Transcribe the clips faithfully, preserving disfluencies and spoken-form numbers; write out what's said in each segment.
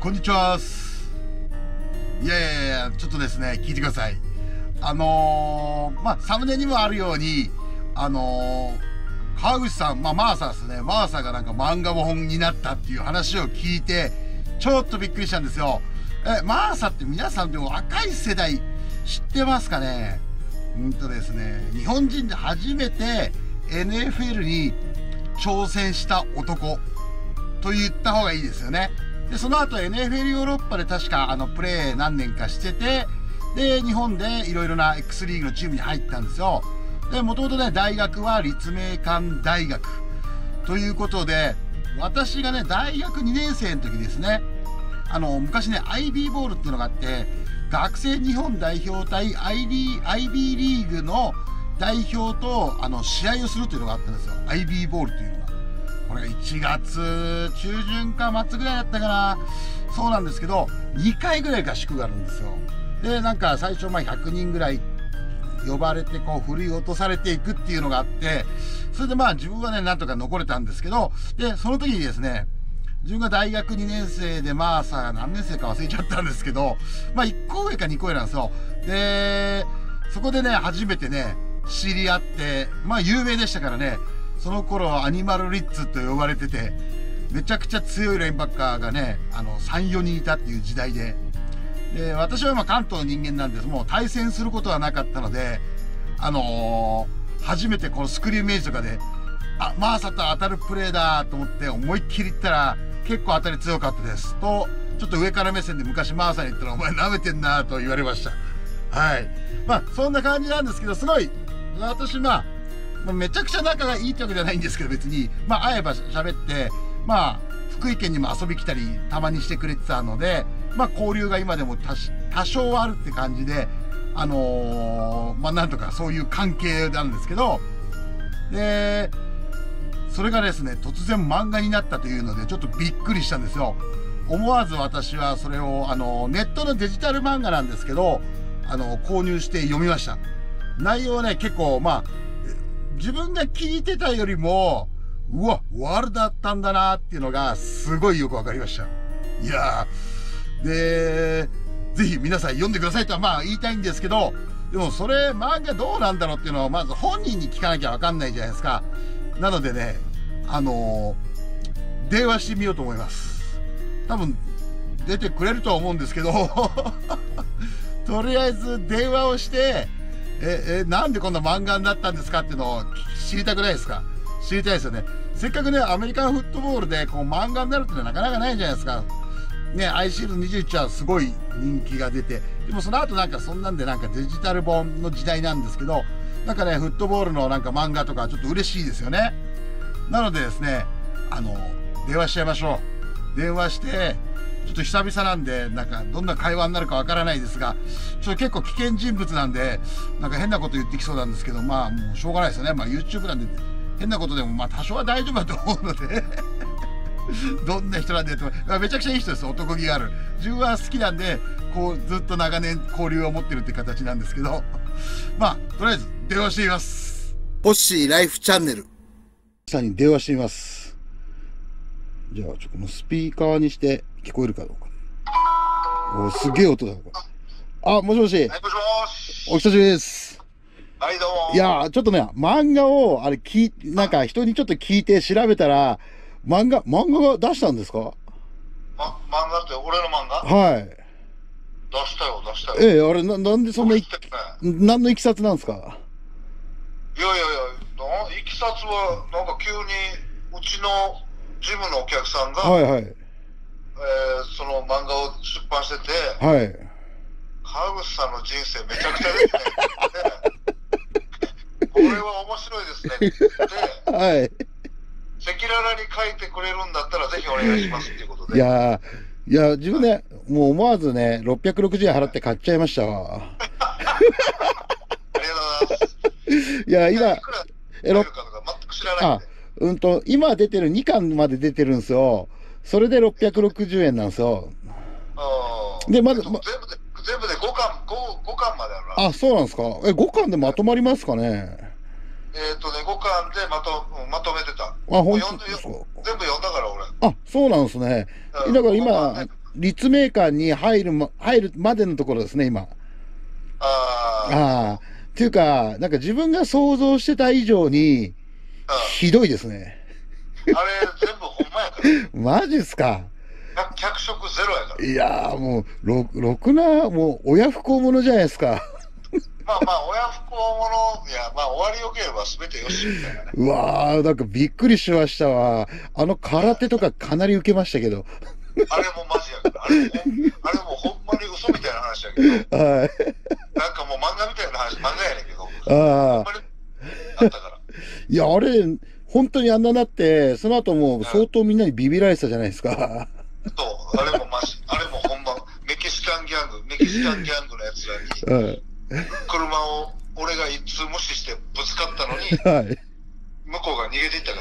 こんにちは。いやいやいや、ちょっとですね、聞いてください。あのー、まあ、サムネにもあるように、あのー、川口さん、まあ、マーサですね。マーサがなんか漫画本になったっていう話を聞いて、ちょっとびっくりしたんですよ。え、マーサって皆さんでも若い世代知ってますかね？うんとですね、日本人で初めて エヌエフエル に挑戦した男と言った方がいいですよね。で、その後 エヌエフエル ヨーロッパで確かあのプレー何年かしてて、で、日本でいろいろな X リーグのチームに入ったんですよ。で、もともとね、大学は立命館大学ということで、私がね、大学にねん生の時ですね、あの、昔ね、アイビー ボールっていうのがあって、学生日本代表対 アイビー アイビー リーグの代表と、あの、試合をするっていうのがあったんですよ。アイビー ボールっていうのが。これがいちがつ中旬か末ぐらいだったかな。そうなんですけど、にかいぐらい合宿があるんですよ。で、なんか最初まあひゃくにんぐらい呼ばれて、こう、振り落とされていくっていうのがあって、それでまあ自分はね、なんとか残れたんですけど、で、その時にですね、自分が大学にねん生で、まあさ、何年生か忘れちゃったんですけど、まあいっこ上かにこ上なんですよ。で、そこでね、初めてね、知り合って、まあ有名でしたからね、その頃はアニマルリッツと呼ばれてて、めちゃくちゃ強いラインバッカーがね、あの、さん、よにんいたっていう時代で、で、私はまあ関東の人間なんです。もう対戦することはなかったので、あのー、初めてこのスクリーンメイジとかで、あ、マーサと当たるプレーだと思って思いっきり言ったら、結構当たり強かったです。と、ちょっと上から目線で昔マーサに言ったら、お前舐めてんなと言われました。はい。まあ、そんな感じなんですけど、すごい、私まあ、めちゃくちゃ仲がいいってわけじゃないんですけど、別に、まあ、会えば喋って、まあ、福井県にも遊び来たり、たまにしてくれてたので、まあ、交流が今でも多多少はあるって感じで、あのー、まあ、なんとかそういう関係なんですけど、で、それがですね、突然漫画になったというので、ちょっとびっくりしたんですよ。思わず私はそれを、あの、ネットのデジタル漫画なんですけど、あの、購入して読みました。内容はね、結構、まあ、自分が聞いてたよりも、うわ、ワールだったんだなっていうのが、すごいよくわかりました。いやー、で、ぜひ皆さん読んでくださいとはまあ言いたいんですけど、でもそれ漫画どうなんだろうっていうのはまず本人に聞かなきゃわかんないじゃないですか。なのでね、あのー、電話してみようと思います。多分出てくれるとは思うんですけど、とりあえず電話をして、え、え、なんでこんな漫画になったんですかっていうのを知りたくないですか？知りたいですよね。せっかくね、アメリカンフットボールでこう漫画になるってのはなかなかないじゃないですか。ね、アイシールドにじゅういちはすごい人気が出て、でもその後なんかそんなんでなんかデジタル本の時代なんですけど、なんかね、フットボールのなんか漫画とかちょっと嬉しいですよね。なのでですね、あの、電話しちゃいましょう。電話して、ちょっと久々なんで、なんかどんな会話になるかわからないですが、ちょっと結構危険人物なんで、なんか変なこと言ってきそうなんですけど、まあもうしょうがないですよね。まあ YouTube なんで変なことでもまあ多少は大丈夫だと思うので、どんな人なんでと、めちゃくちゃいい人です。男気がある。自分は好きなんで、こうずっと長年交流を持ってるって形なんですけど、まあとりあえず電話してみます。ポッシーライフチャンネルさんに電話してみます。じゃあちょっとこのスピーカーにして聞こえるかどうか。お、すげえ音だこれ。あ、もしもし。 はい、もしもし。 お久しぶりです。 はい、どうも。 いや、ちょっとね、漫画を、あれ、聞い、なんか人にちょっと聞いて調べたら、漫画、漫画が出したんですか？ ま、漫画って俺の漫画はい。 出したよ、出したよ。 ええ、あれ、な、なんでそんな、い、 ね、 何のいきさつなんですか？ いやいやいや、ないきさつは、なんか急に、うちのジムのお客さんが、 はいはい。 えー、その漫画を出版してて、 はい。 川口さんの人生めちゃくちゃですね。これは面白いですねって言って、 はい。 赤裸々に書いてくれるんだったらぜひお願いしますっていうことで。 いやー、いや、自分ね、もう思わずね、ろっぴゃくろくじゅうえん払って買っちゃいましたわ。 ありがとうございます。 いや、今、 いくら入るかとか全く知らないんで。 あ、うんと、今出てるにかんまで出てるんですよ。それでろっぴゃくろくじゅうえんなんですよ。で、まだ、ま、 全部で、全部でごかん、ご、ごかんまであるな。 あ、そうなんですか。え、ごかんでまとまりますかね。 えっとね、ごかんでまと、うんまとめてた。 あ、本当ですか。 全部読んだから俺。 あ、そうなんですね。 うんだから今、 ごかんで立命館に入るま、入るまでのところですね、今。 ああ。 ああ。っていうか、なんか自分が想像してた以上に、ひどいですね。 あれ、全部ほんまやから。 マジっすか。 脚色ゼロやから。 いやーもう、ろ、ろくな、もう、親不孝者じゃないですか。 まあまあ、親不孝者、いや、まあ、終わりよければ全てよし、みたいなね。 うわー、なんかびっくりしましたわ。あの空手とかかなり受けましたけど。 あれもマジやから。あれも、あれもほんまに嘘みたいな話やけど。はい。なんかもう漫画みたいな話、漫画やねんけど。ああ。ほんまにあったから。 いや、あれ、本当にあんななって、その後もう相当みんなにビビられてたじゃないですか。 そう、あれもマジ、あれもほんま、メキシカンギャング、メキシカンギャングのやつらに、うん、車を俺が一通無視してぶつかったのに、はい、向こうが逃げていったから。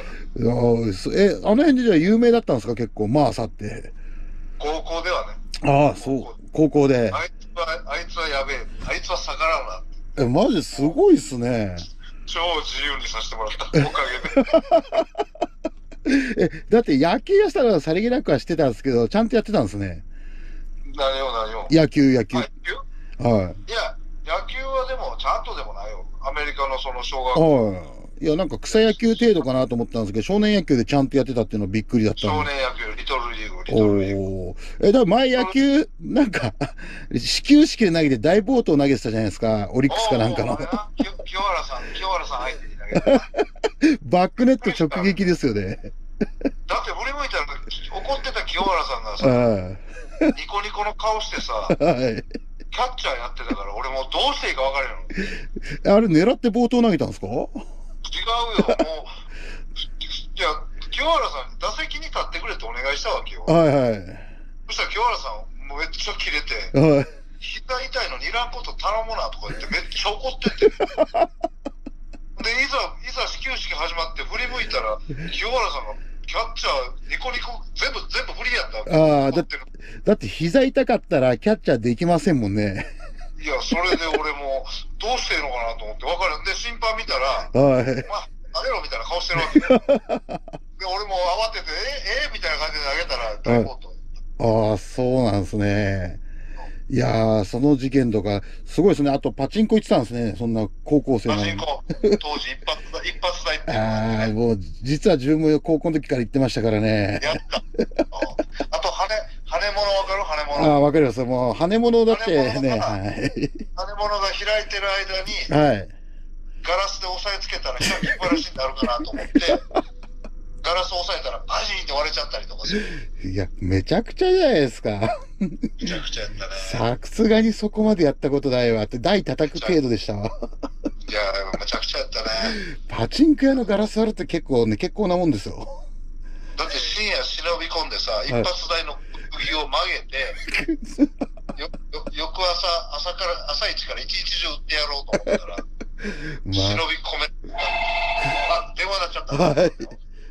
え、あの辺でじゃあ有名だったんですか、結構、マーサって。 高校ではね。 ああ、そう、高校で。 あいつは、あいつはやべえ、あいつは逆らうな。 え、マジすごいっすね。 超自由にさせてもらった、おかげで。え、だって野球やしたらさりげなくはしてたんですけど、ちゃんとやってたんですね。 何を何を野球、野球。 野球はい。いや、野球はでも、ちゃんとでもないよ。アメリカのその小学校。はい。 いや、なんか草野球程度かなと思ったんですけど、少年野球でちゃんとやってたっていうのはびっくりだった少年野球、リトルリーグ、リトルリーグ。 え、だから前野球、なんか、始球式で投げて大暴投投げてたじゃないですか、オリックスかなんかの。 清原さん、清原さん相手に投げてた。 バックネット直撃ですよね。 だって振り向いたら怒ってた清原さんがさ、ニコニコの顔してさ、はい、キャッチャーやってたから俺もうどうしていいか分からへんの。 あれ狙って暴投投げたんですか？ 違うよ、もう。いや、清原さんに打席に立ってくれってお願いしたわけよ。 はいはい。 そしたら清原さんもうめっちゃキレて、はい、膝痛いのにいらんこと頼むなとか言ってめっちゃ怒ってて。で、いざ、いざ始球式始まって振り向いたら、清原さんがキャッチャー、ニコニコ、全部、全部振りやったわけ。 ああ、だって、だって膝痛かったらキャッチャーできませんもんね。 いや、それで俺も、どうしていいのかなと思って、わかるんで、審判見たら、 はい。 まあ、投げろみたいな顔してるわけ。で、俺も慌てて、え、えみたいな感じで投げたら、大暴投。 ああ、そうなんですね。いやー、その事件とか、すごいですね。あと、パチンコ行ってたんですね。そんな高校生なのに。 パチンコ、当時一発だ、一発だ行ってああ、もう、実は自分も高校の時から行ってましたからね。 やった。あと、羽、羽物わかる羽物。 ああ、わかります。もう、羽物だってね。はい。羽物が開いてる間に、はい。ガラスで押さえつけたら、先っぱなしになるかなと思って、ガラスを押さえたら、バジンって割れちゃったりとかする。 いや、めちゃくちゃじゃないですか。 めちゃくちゃやったね。 さすがにそこまでやったことないわって、台叩く程度でしたわ。 いや、めちゃくちゃやったね。 パチンコ屋のガラス割るって結構ね、結構なもんですよ。 だって深夜忍び込んでさ、一発台の釘を曲げて、よ、よ、翌朝、朝から、朝一から一日中打ってやろうと思ったら、まあ、忍び込め、あ、電話になっちゃった。はい。ちょっと待って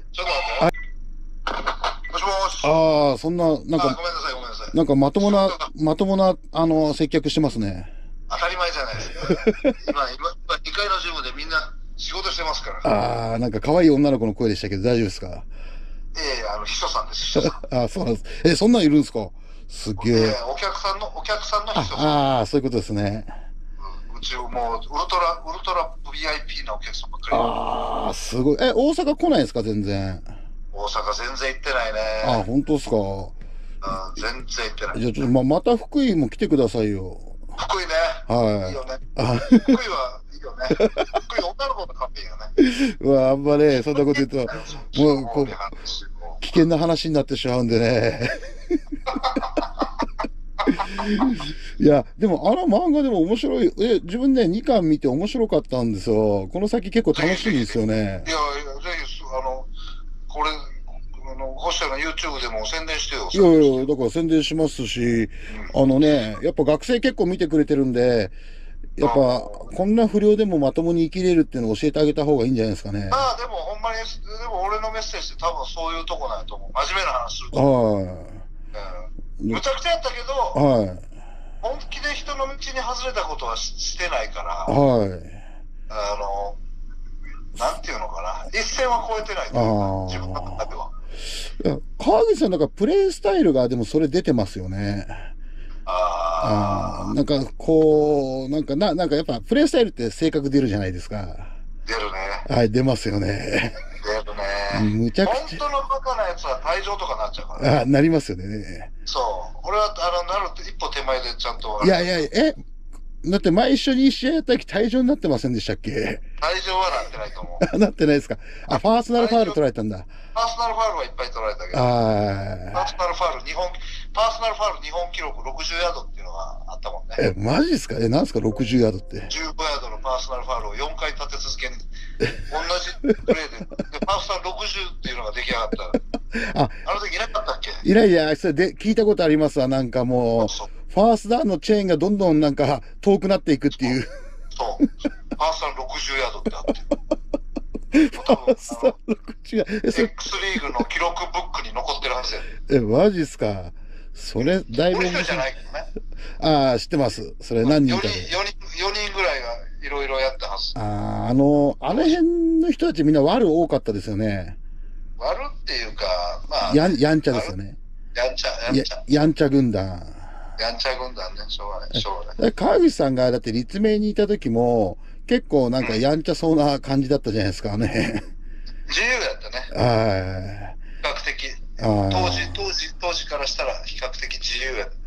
よ。もしもし。 ああ、そんな、なんか、 ごめんなさい、ごめんなさい。 なんかまともな、まともな、あの、接客してますね。 当たり前じゃないですか。今、今、今、にかいのジムでみんな仕事してますから。 ああ、なんか可愛い女の子の声でしたけど、大丈夫ですか？ ええ、あの、秘書さんです、秘書さん。 ああ、そうなんです。え、そんなんいるんですか？すげえ。 お客さんの、お客さんの秘書さん。 ああ、そういうことですね。 うちもう、ウルトラ、ウルトラ ブイアイピー なお客さんばっかり。 ああ、すごい。え、大阪来ないですか、全然。 大阪全然行ってないね。 ああ、本当ですか。 うん、全然行ってない。 じゃあ、ちょっと、ま、また福井も来てくださいよ。 福井ね。 はい。 いいよね。福井はいいよね。福井女の子のカフェよね。 うわ、あんまね、そんなこと言うと、もう、こう、危険な話になってしまうんでね。いや、でもあの漫画でも面白い。え、自分ね、にかん見て面白かったんですよ。この先結構楽しみですよね。いやいや、 ぜひ、あの、これ、あの、星野の YouTube でも宣伝してよ。 いやいや、だから宣伝しますし、うん、あのね、やっぱ学生結構見てくれてるんで、やっぱ、こんな不良でもまともに生きれるっていうのを教えてあげた方がいいんじゃないですかね。 ああ、でもほんまに、でも俺のメッセージって多分そういうとこなんやと思う。真面目な話すると。はい。うん。むちゃくちゃやったけど、はい。本気で人の道に外れたことは し, してないから、はい。あの、なんていうのかな。一線は越えてないというか、自分の中では。 いや、 川口さんなんかプレイスタイルがでもそれ出てますよね。 あああ、なんかこう、なんかな、なんかやっぱプレイスタイルって性格出るじゃないですか。 出るね。 はい、出ますよね。 出るね。 むちゃくちゃ。 本当のバカなやつは退場とかなっちゃうからね。 あ、なりますよね。 そう。俺は、あの、なると一歩手前でちゃんと。 いやいや、え、だって前一緒に試合やった時退場になってませんでしたっけ？ 退場はなってないと思う。 なってないですか？あ、ファースナルファール取られたんだ。 パーソナルファウルはいっぱい取られたけど、パーソナルファウル日本、パーソナルファウル日本記録ろくじゅうヤードっていうのがあったもんね。 え、マジですか？え、なんですかろくじゅうヤードって。 じゅうごヤードのパーソナルファウルをよんかい立て続けに、同じプレーで、でパーソナルろくじゅうっていうのが出来上がった。あ、あの時いなかったっけ？ いやいや、それで聞いたことありますわ。なんかもう、 そうそうファースダウンのチェーンがどんどんなんか遠くなっていくっていう。 そう。パーソナルろくじゅうヤードってあって。 ファースダウンろくじゅうヤード。え、それ X リーグの記録ブックに残ってるはずや。 え、マジっすか？それ、だいぶ。 俺一人じゃないけどね。 ああ、知ってます。それ何人かで。 よにん、よにん、よにんぐらいがいろいろやったはず。 ああ、あの、あの辺の人たちみんな悪多かったですよね。 悪っていうか、まあ。 やん、やんちゃですよね。 やんちゃ、やんちゃ。 や、やんちゃ軍団。 やんちゃ軍団ね、しょうがない、しょうがない。 川口さんがだって立命にいた時も、結構なんかやんちゃそうな感じだったじゃないですかね。 自由やったね。 はい。 比較的。当時、当時、当時からしたら比較的自由やった。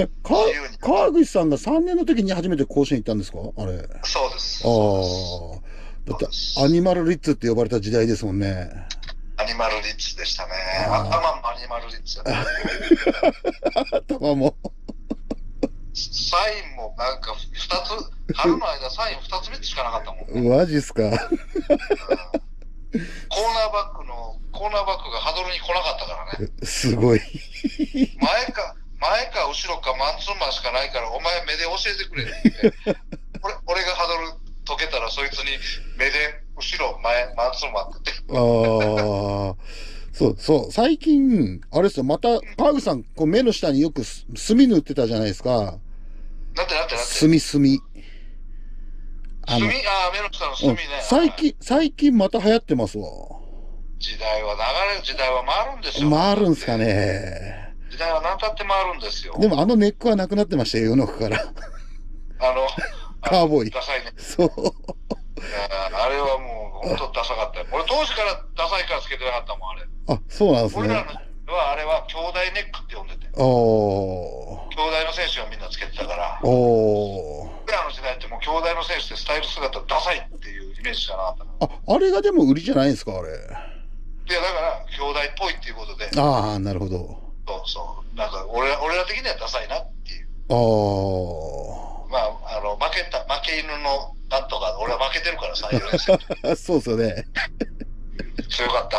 え、か、川口さんがさんねんの時に初めて甲子園行ったんですか？あれ。 そうです。 ああ。だって、アニマルリッツって呼ばれた時代ですもんね。 アニマルリッツでしたね。頭もアニマルリッツやった。 頭も。 サインもなんかふたつ、春の間サインふたつみっつしかなかったもん、ね。 マジっすか。うん、コーナーバックの、コーナーバックがハドルに来なかったからね。 すごい。 前か、前か後ろかマンツーマンしかないから、お前目で教えてくれって。俺俺がハドル解けたらそいつに目で後ろ、前、マンツーマンって言って。 ああ。そう、そう。最近、あれですよ、また、川口さん、こう目の下によく墨塗ってたじゃないですか。 なんてなんてなんて墨、墨。 墨、ああ、目の下の墨ね。 うん、最近、最近また流行ってますわ。 時代は流れる、時代は回るんですよ。 回るんすかね。 時代は何だって回るんですよ。 でもあのネックはなくなってましたよ、世の中から。 あの、 カーボーイ。 ダサいね。 そう。 あれはもう、本当ダサかったよ。俺当時からダサいからつけてなかったもん、あれ。 あ、そうなんですね。 俺らのは、あれは兄弟ネックって呼んでて。 おー。 兄弟の選手がみんなつけてたから。 おー。 俺らの時代ってもう兄弟の選手でスタイル姿ダサいっていうイメージしかなかったから。 あ、あれがでも売りじゃないんですか、あれ。 いや、だから、兄弟っぽいっていうことで。 ああ、なるほど。 そうそう。なんか、俺ら、俺ら的にはダサいなっていう。 ああ。 まあ、あの、負けた、負け犬のなんとか、俺は負けてるからさ、よねん生。 そうですよね。 強かった。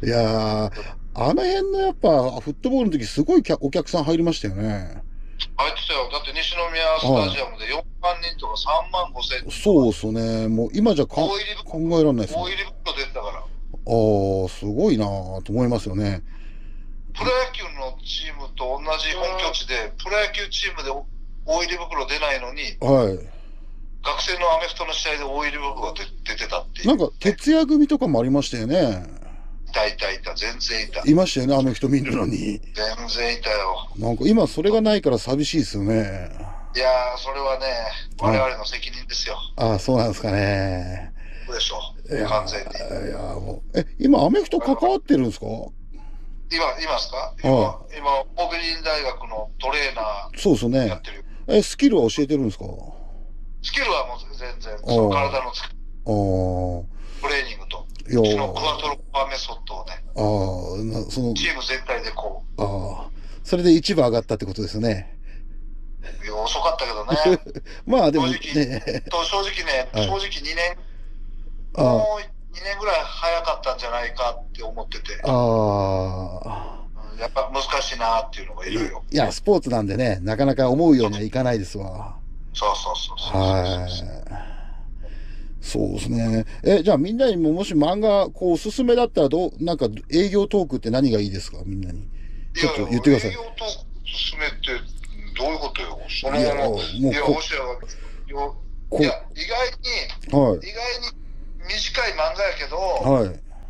いやー、あの辺のやっぱ、フットボールの時すごいお客さん入りましたよね。 入ってたよ。だって西宮スタジアムでよんまんにんとかさんまんごせんにん。 そうっすね。もう今じゃか考えられないですね。 大入り袋出てたから。ああ、すごいなぁと思いますよね。 プロ野球のチームと同じ本拠地で、プロ野球チームで大入り袋出ないのに、 はい。 学生のアメフトの試合で大入り袋が出てたっていう。 なんか、徹夜組とかもありましたよね。 いたいたいた、全然いた。 いましたよね、アメフト見るのに。 全然いたよ。 なんか今それがないから寂しいですよね。 いやー、それはね、我々の責任ですよ。 ああ、そうなんですかね。 そうでしょう。完全に。 いや、もう。え、今アメフト関わってるんですか？ 今、いますか？今、今、オーベリン大学のトレーナー。 そうですね。 やってるよ。 え、スキルは教えてるんですか？ スキルはもう全然、その体のつく、トレーニングと、うちのクワトロパーメソッドをね、 ああ、その、 チーム全体でこう。 ああ、それで一部上がったってことですね。 いや、遅かったけどね。 まあでもね。 正直、と正直ね、はい、正直にねん、もうにねんぐらい早かったんじゃないかって思ってて。ああ。やっぱ難しいなっていうのがいろいろ。 いや、スポーツなんでね、なかなか思うようにはいかないですわ。 そうそうそうそう。 はい。そうですね。え、じゃあみんなにももし漫画、こう、おすすめだったら、どう、なんか営業トークって何がいいですかみんなに。ちょっと言ってください。 営業トークおすすめってどういうことよ。そのまま。いや、もういや、もしや、いや、意外に、はい、意外に短い漫画やけど、はい、意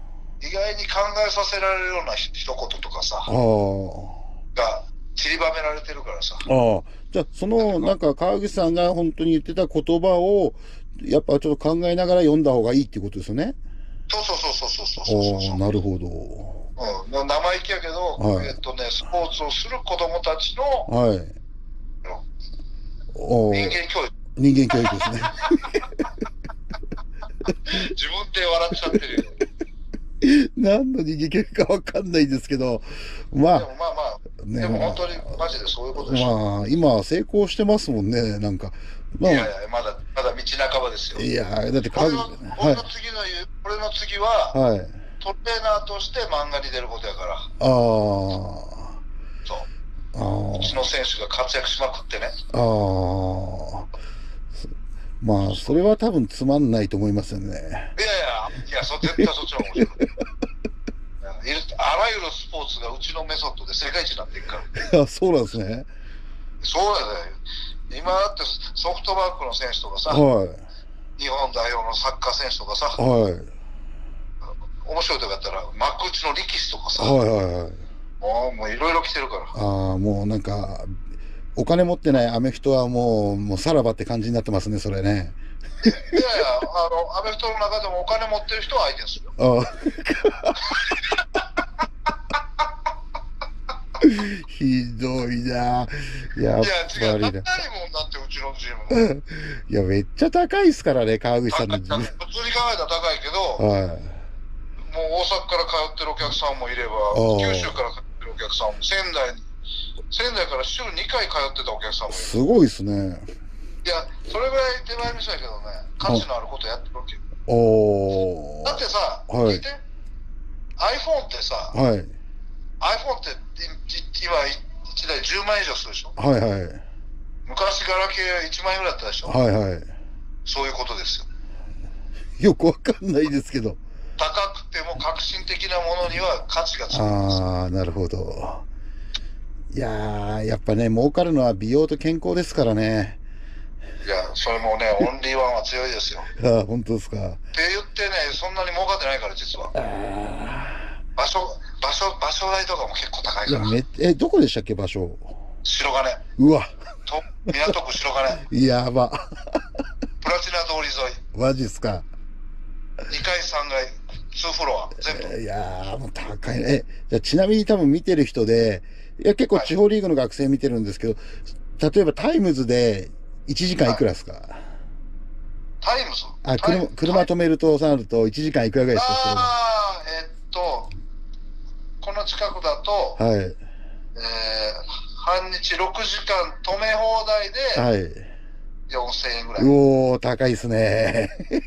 意外に考えさせられるようなひ一言とかさ、 ああ。 が散りばめられてるからさ。 ああ。じゃあ、その、なんか、川口さんが本当に言ってた言葉を、やっぱちょっと考えながら読んだ方がいいっていうことですよね。 そうそうそうそうそうそうそうそう。 ああ、なるほど。 うん、生意気やけど、 はいえっとね、スポーツをする子供たちの、 はい。 うんお人間教育。 人間教育ですね。 自分で笑っちゃってるよ。 何の人間教育かわかんないですけど、までもまあまあ、 ねでも本当にマジでそういうことでしょ。 まあ、今成功してますもんね、なんか。まあ、 いやいや、まだ、まだ道半ばですよ。 いや、だって俺の、 は俺の次の、俺の次は、 い、はい。 トレーナーとして漫画に出ることやから。 ああ、 そう。 あうちの選手が活躍しまくってね。 あ、ああ。まあ、それは多分つまんないと思いますよね。 いやいや、いや、そ絶対そっちの方が面白い。いるあらゆるスポーツがうちのメソッドで世界一になっていくから。 あ、そうなんですね。 そうやで、今だってソフトバンクの選手とかさ、 はい。 日本代表のサッカー選手とかさ、 はい。 面白いとこやったら、幕内の力士とかさ、 はいはいはい。 もうもういろいろ来てるから。 ああ、もうなんか、お金持ってないアメフトはもう、もうさらばって感じになってますね、それね。 いやいや、あの、アメフトの中でもお金持ってる人は相手にするよ。 ああ。ひどいな。やっいや、違う、 ぱり高いもんだね。 って、うちのチーム。 いや、めっちゃ高いっすからね、川口さんの高い自普通に考えたら高いけど、 はい。 もう大阪から通ってるお客さんもいれば、 ああ九州から通ってるお客さんも、仙台に、仙台から週にかい通ってたお客さんもいる。 すごいっすね。 いや、それぐらい手前味噌やけどね、価値のあることやってるわけよ。 おー。 だってさ、 はい聞いて、iPhone ってさ、 はい。 iPhone っていい今いちだいじゅうまんえん以上するでしょ。 はいはい。 昔ガラケーいちまん円ぐらいだったでしょ。 はいはい。 そういうことですよ。 よくわかんないですけど。 高くても革新的なものには価値がつくんですよ。 ああ、なるほど。いやー、やっぱね、儲かるのは美容と健康ですからね。 いや、それもね、オンリーワンは強いですよ。 ああ、本当ですか。 って言ってね、そんなに儲かってないから実は。 あ場所、場所、場所代とかも結構高いいや、 から。 め、え、どこでしたっけ、場所。 白金。 うわ、 と、港区白金。 やば。 プラチナ通り沿い。 マジっすか。 にかいさんがい、にフロア。全部。 いやー、もう高いね。え、じゃあちなみに多分見てる人で、いや、結構地方リーグの学生見てるんですけど、例えばタイムズでいちじかんいくらですか、 タイムズあ、 タイ車、車止めると、なるといちじかんいくらぐらいですかああ、えっと、この近くだと、 それは。はい。 えー、半日ろくじかん止め放題ではい。 よんせんえんぐらい。 うおー、高いっすね。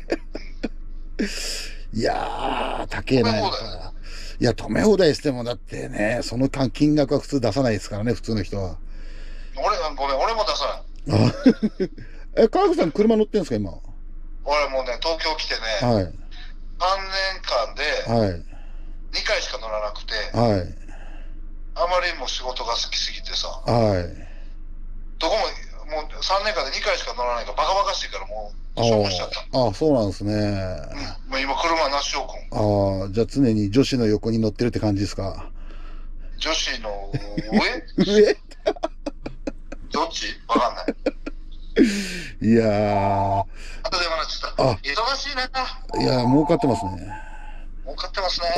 いやー、高えな。 止め放題いや、止め放題しても、だってね、その間金額は普通出さないですからね、普通の人は。 俺、ごめん、俺も出さない。 あえ、川口さん車乗ってんですか、今。 俺もうね、東京来てね、 はい。 さんねんかんではい。 にかいしか乗らなくて、 はい。 あまりにも仕事が好きすぎてさ、 はい。 どこも、もうさんねんかんでにかいしか乗らないから、バカバカしいからもう、 あ処分しちゃった。 あ、あそうなんですね。 うん、もう今車なしおくん。 ああ、じゃあ常に女子の横に乗ってるって感じですか。 女子の上上どっちわかんない。 いやー、 あとで話した。 あ忙しいね。 いやー、儲かってますね。 儲かってますね。 あ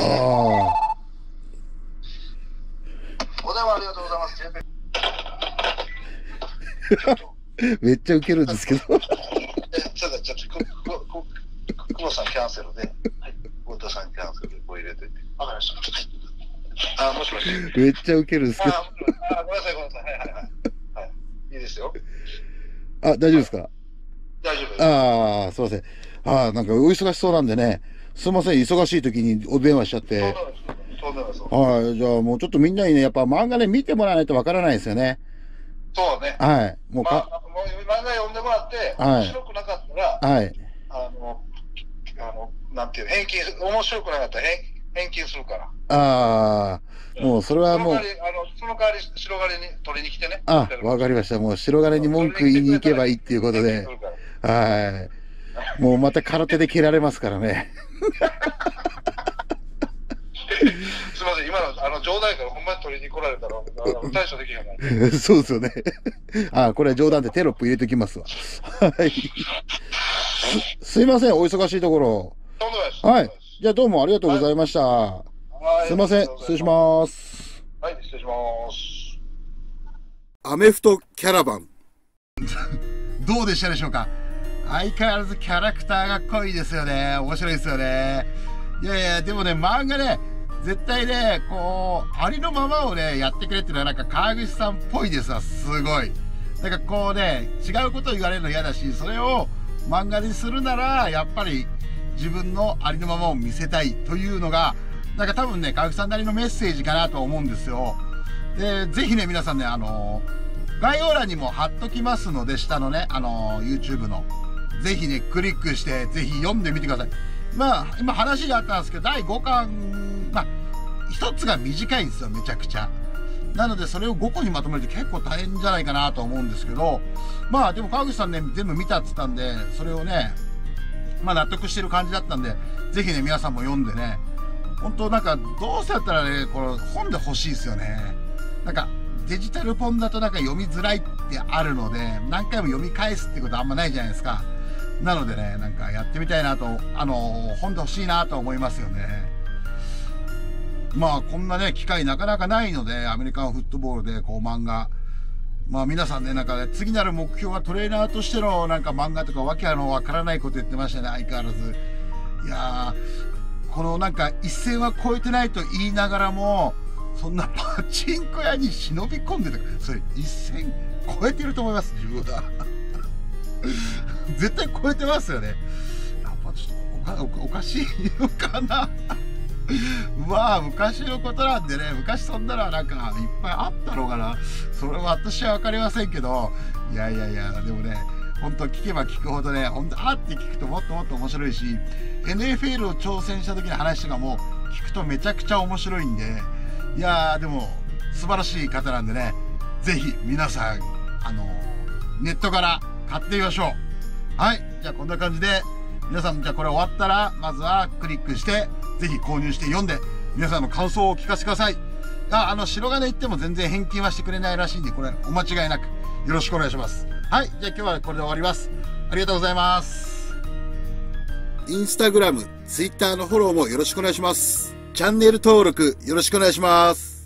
お電話ありがとうございます。 あ、めっちゃウケるんですけど。 え、ちょっと、ちょっと、く、く、く、久保さんキャンセルで、はい。太田さんキャンセルでこう入れてて。わかりました。あ、もしもし。 めっちゃウケるんですけど。 あ、あごめんなさい、ごめんなさい。はいはいはい。はい。いいですよ。 あ、大丈夫ですか。 大丈夫です。 ああ、すいません。ああ、なんかお忙しそうなんでね。すいません、忙しい時にお電話しちゃっそうて。 なんです。そうなんです。 はい、じゃあもうちょっとみんなにね、やっぱ漫画ね、見てもらわないとわからないですよね。 そうね。 はい。もうまか、 あ、もう漫画読んでもらって、 はい面白くなかったら、 はい。 あの、あの、なんていう、返金、面白くなかったら返返金するから。 ああ、もうそれはもうその代わ、り、あの、その代わり、白金に取りに来てね。 あ、わかりました。もう白金に文句言いに行けばいいっていうことで。はい。もうまた空手で蹴られますからね。 すみません、今のあの冗談からほんまに取りに来られたら、あの対処できへんない。 そうですよね。あ、これ冗談でテロップ入れておきますわ。はい。す、すいません、お忙しいところ。 とんでもないです。 はい。じゃあどうもありがとうございました。 はい、 すいません、失礼します。 はい、失礼します。 アメフトキャラバン。どうでしたでしょうか。相変わらずキャラクターが濃いですよね。面白いですよね。いやいや、でもね、漫画ね、絶対ね、こう、ありのままをね、やってくれっていうのはなんか川口さんっぽいですわ、すごい。なんかこうね、違うことを言われるの嫌だし、それを漫画にするなら、やっぱり自分のありのままを見せたいというのが、なんか多分ね、川口さんなりのメッセージかなと思うんですよ。で、ぜひね、皆さんね、あの、概要欄にも貼っときますので、下のね、あの、YouTube の。ぜひね、クリックして、ぜひ読んでみてください。まあ、今話があったんですけど、だいごかん、まあ、一つが短いんですよ、めちゃくちゃ。なので、それをごこにまとめると結構大変じゃないかなと思うんですけど、まあ、でも川口さんね、全部見たって言ったんで、それをね、まあ、納得してる感じだったんで、ぜひね、皆さんも読んでね、本当なんか、どうせだったらね、これ、本で欲しいですよね。なんか、デジタル本だとなんか読みづらいってあるので、何回も読み返すってことはあんまないじゃないですか。なのでね、なんかやってみたいなと、あの、本で欲しいなと思いますよね。まあ、こんなね、機会なかなかないので、アメリカンフットボールで、こう、漫画。まあ、皆さんね、なんか、ね、次なる目標はトレーナーとしての、なんか漫画とかわけあの、わからないこと言ってましたね、相変わらず。いやー、このなんか、一線は越えてないと言いながらも、そんなパチンコ屋に忍び込んでたから、それ一線越えてると思います、自分は。絶対超えてますよね。やっぱちょっとお か, おかしいのかな。まあ昔のことなんでね、昔そんなのはなんかいっぱいあったのかな。それは私は分かりませんけど、いやいやいや、でもね、本当聞けば聞くほどね、本当あって聞くともっともっと面白いし、エヌエフエル を挑戦した時の話とかも聞くとめちゃくちゃ面白いんで、いやーでも素晴らしい方なんでね、ぜひ皆さん、あのー、ネットから買ってみましょう。はい。じゃあこんな感じで、皆さんじゃあこれ終わったら、まずはクリックして、ぜひ購入して読んで、皆さんの感想を聞かせてください。あ、あの、白金言っても全然返金はしてくれないらしいんで、これお間違いなくよろしくお願いします。はい。じゃあ今日はこれで終わります。ありがとうございます。インスタグラム、ツイッターのフォローもよろしくお願いします。チャンネル登録よろしくお願いします。